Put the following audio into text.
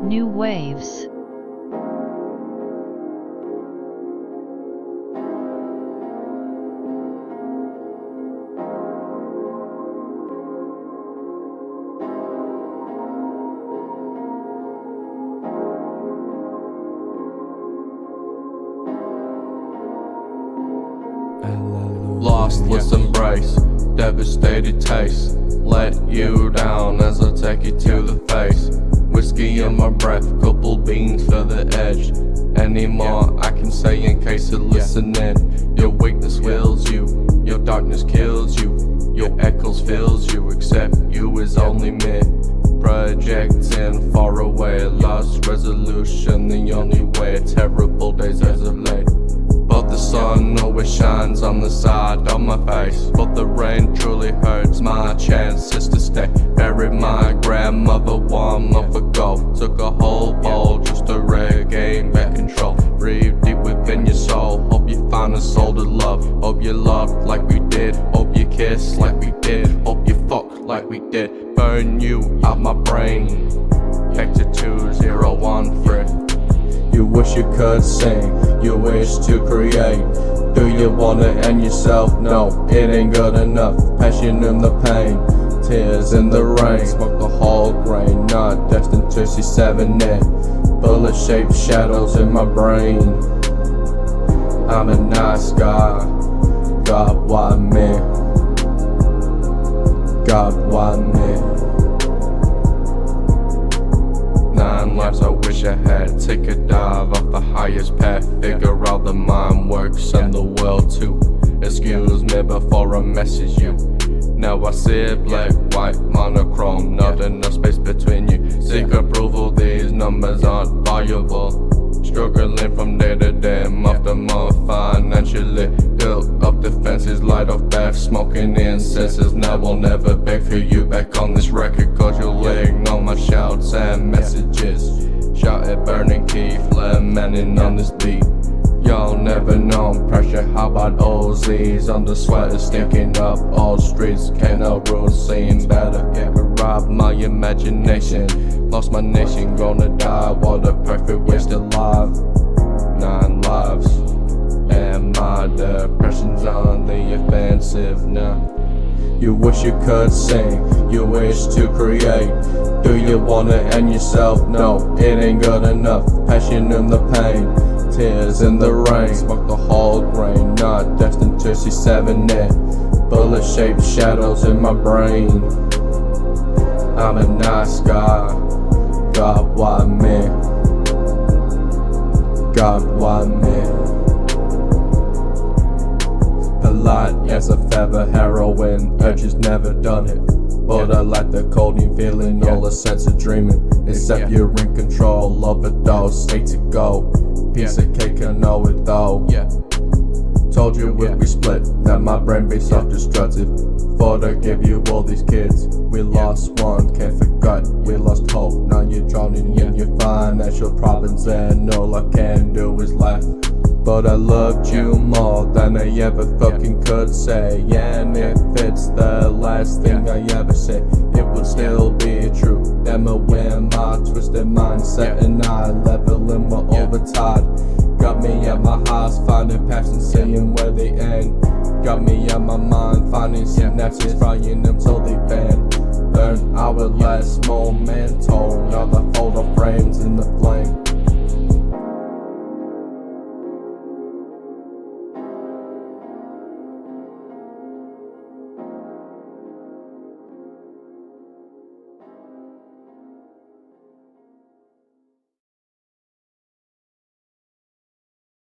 New waves. Lostless embrace, devastated taste. Let you down as I take you to the face. Whiskey in my breath, couple beans for the edge. Any more I can say in case you're listening. Your weakness wills you, your darkness kills you. Your echoes fills you, except you is only me. Projecting far away, lost resolution, the only way. Terrible days as of late. But the sun always shines on the side of my face. But the rain truly hurts, my chances to stay. Buried my grandmother 1 month ago. Took a whole bowl just to regain back control. Breathe deep within your soul. Hope you find a soul to love. Hope you loved like we did. Hope you kissed like we did. Hope you fucked like we did. Burn you out my brain. Hector 2013. You wish you could sing, you wish to create. Do you wanna end yourself? No, it ain't good enough. Passion in the pain, tears in the rain. Smoke the whole grain, not destined to see 7-8. Bullet-shaped shadows in my brain. I'm a nice guy. God, why me? God, why me? 9 lives I wish I had. Take a dive off the highest path. Figure out the mind works and the will too. Excuse me before I message you. Now I see it black, white, monochrome. Not enough space between you. Seek approval, these numbers aren't viable. Struggling from day to day, month to month, financially. Built up defenses, light off bath, smoking incenses. Now I'll never beg for you back on this record, cause you'll ignore my shouts and messages. Shout at burning key, flare manning on this beat. Y'all never known pressure, how about OZs? Under sweater stinking up all streets. Can't no rules seem better, yeah, but rob my imagination. Lost my nation, gonna die, what a perfect waste of life. 9 lives, and my depression's on the offensive now. You wish you could sing, you wish to create. Do you wanna end yourself? No, it ain't good enough. Passion in the pain, tears in the rain. Smoke the whole grain, not destined to see 7-8. Bullet-shaped shadows in my brain. I'm a nice guy. God, why me? God, why me? Polite as a feather, heroin, urges never done it. But I like the codeine feeling, all a sense of dreaming. Except you're in control, overdose, hate to go. Piece of cake, I know it though. Told you we'd be split, that my brain be self-destructive. Thought I'd give you all these kids. We lost one, can't forget, we lost hope. Now you're drowning in your financial problems, and all I can do is laugh. But I loved you more than I ever fucking could say. And if it's the last thing I ever say, it would still be true. Am aware my twisted mindset, and I leveling my overtide. Got me at my highs, finding passion, seeing where they end. Got me at my mind, finding synapses, frying them till they bend. Burn hourless, momental, now the photo frames